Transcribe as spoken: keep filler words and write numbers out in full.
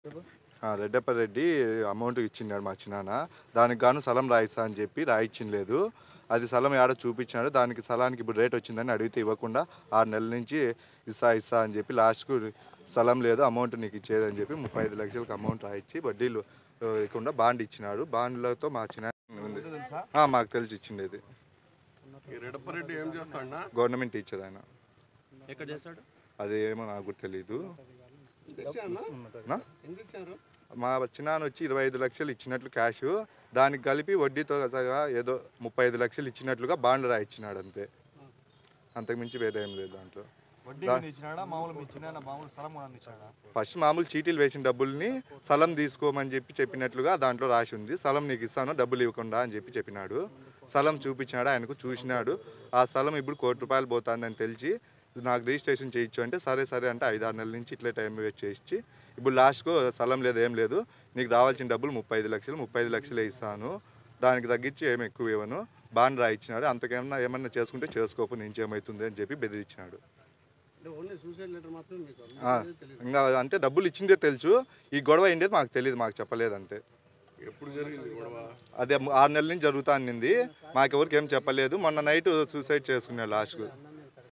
ఆ! రెడ్డప్పరెడ్డి అమౌంట్ ఇచ్చినాడు మా చిన్నాన్న. దానికి గాను స్థలం రాయిస్తా అని చెప్పి రాయిచ్చిండ్లేదు. అది స్థలం యాడో చూపించినాడు. దానికి స్థలానికి ఇప్పుడు రేట్ వచ్చిందని అడిగితే ఇవ్వకుండా ఆరు నెలల నుంచి ఇస్తా ఇస్తా అని చెప్పి లాస్ట్‌కు స్థలం లేదు అమౌంట్ నీకు ఇచ్చేదని చెప్పి ముప్పై ఐదు లక్షలకు అమౌంట్ రాయిచ్చి వడ్డీలు ఆహ్, ఇవ్వకుండా బాండ్ ఇచ్చినాడు. బాండ్‌లతో మా చిన్నాన్న ఉంది. ఆ! మాకు తెలిసి ఇచ్చిండేది. ఈ రెడ్డప్పరెడ్డి ఏం చేస్తాడన్నా? గవర్నమెంట్ టీచర్ ఆయన. ఎక్కడ చేస్తాడు? అదేమో నాకు కూడా తెలీదు. తెచ్చానా? నా? ఎంత ఇచ్చారు? మా చిన్నాన్న వచ్చి ఇరవై ఐదు లక్షలు ఇచ్చినట్లు క్యాష్, దానికి కలిపి వడ్డీతో సహా ఏదో ముప్పై ఐదు లక్షలు ఇచ్చినట్లుగా బాండ్ రాయిచ్చినాడు అంతే. అంతకుమించి వేరే ఏం లేదు దాంట్లో. వడ్డీ మీద ఇచ్చినాడా మామూలు మీ చిన్న మామూలు స్థలం కూడా ఇచ్చాడా? ఫస్ట్ మామూలు చీటీలు వేసిన డబ్బుల్ని స్థలం తీసుకోమని చెప్పి చెప్పినట్లుగా దాంట్లో రాసి ఉంది. స్థలం నీకు ఇస్తాను డబ్బులు ఇవ్వకుండా అని చెప్పి చెప్పినాడు. స్థలం చూపించినాడు, ఆయనకు చూసినాడు. ఆ స్థలం ఇప్పుడు కోటి రూపాయలు పోతుందని తెలిసి నాకు రిజిస్ట్రేషన్ చేయించు అంటే సరే సరే అంటే ఐదు ఆరు నెలల నుంచి ఇట్లే టైం వేస్ట్ చేయించి ఇప్పుడు లాస్ట్కు స్థలం లేదు ఏం లేదు, నీకు రావాల్సిన డబ్బులు ముప్పై ఐదు లక్షలు ముప్పై ఐదు లక్షలే ఇస్తాను, దానికి తగ్గించి ఏమి ఎక్కువ ఇవ్వను, బాండ్ రాయిచ్చినాడు. అంతకేమన్నా ఏమన్నా చేసుకుంటే చేసుకోపు నుంచి ఏమవుతుంది అని చెప్పి బెదిరించినాడు. ఇంకా అంటే డబ్బులు ఇచ్చిందే తెలుసు, ఈ గొడవ అయిండేది మాకు తెలియదు, మాకు చెప్పలేదు అంతే. ఎప్పుడు జరిగింది గొడవ? అదే ఆరు నెలల నుంచి జరుగుతా అనింది, మాకెవరికి ఏం చెప్పలేదు. మొన్న నైట్ సూసైడ్ చేసుకున్నాడు లాస్ట్కు.